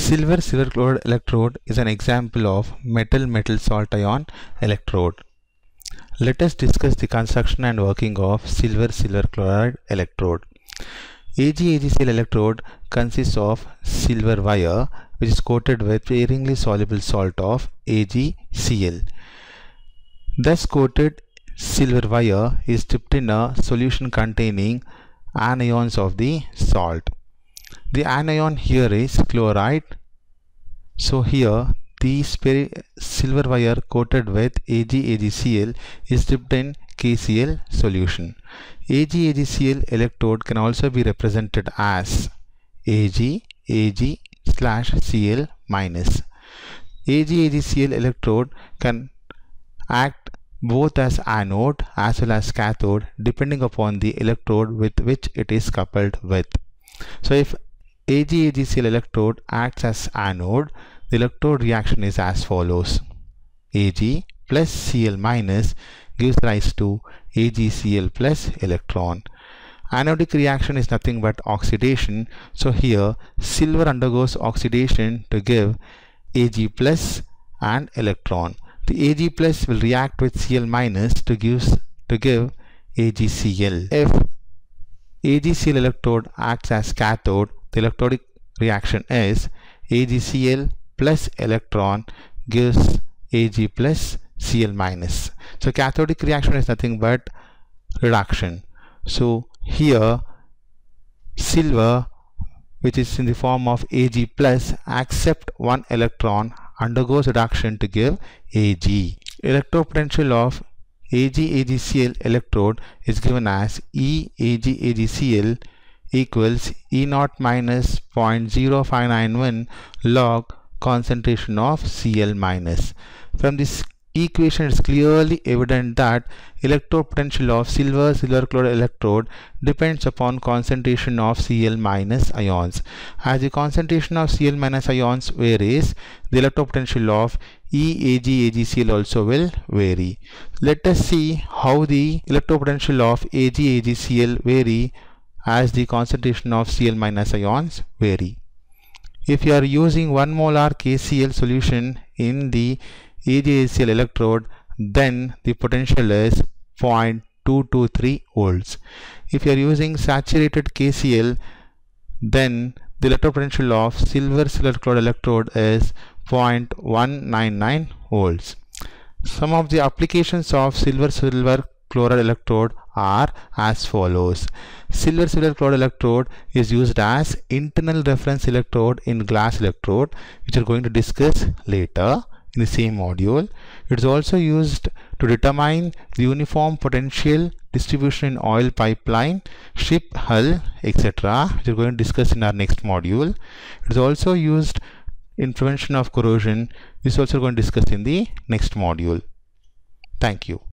Silver chloride electrode is an example of metal salt ion electrode. Let us discuss the construction and working of silver chloride electrode. AgCl electrode consists of silver wire which is coated with sparingly soluble salt of AgCl. Thus coated silver wire is dipped in a solution containing anions of the salt. The anion here is chloride. So here the silver wire coated with AgCl is dipped in KCl solution. AgCl electrode can also be represented as Ag/Cl-. AgCl electrode can act both as anode as well as cathode depending upon the electrode with which it is coupled with. So if AgCl electrode acts as anode, the electrode reaction is as follows. Ag plus Cl minus gives rise to AgCl plus electron. Anodic reaction is nothing but oxidation. So here silver undergoes oxidation to give Ag plus and electron. The Ag plus will react with Cl minus to give AgCl. If AgCl electrode acts as cathode, the electrodic reaction is AgCl plus electron gives Ag plus Cl minus. So cathodic reaction is nothing but reduction. So here silver, which is in the form of Ag plus, accept one electron, undergoes reduction to give Ag. Electrode potential of AgCl electrode is given as EAgCl equals E0 minus 0.0591 log concentration of Cl minus. From this equation, it is clearly evident that electrode potential of silver chloride electrode depends upon concentration of Cl minus ions. As the concentration of Cl minus ions varies, the electrode potential of AgCl also will vary. Let us see how the electrode potential of AgCl vary as the concentration of Cl minus ions vary. If you are using 1 molar KCl solution in the AgCl electrode, then the potential is 0.223 volts. If you are using saturated KCl, then the electrode potential of silver chloride electrode is 0.199 volts. Some of the applications of silver chloride electrode are as follows. Silver chloride electrode is used as internal reference electrode in glass electrode, which we are going to discuss later in the same module. It is also used to determine the uniform potential distribution in oil pipeline, ship hull, etc., which we are going to discuss in our next module. It is also used in prevention of corrosion. This is also going to discuss in the next module. Thank you.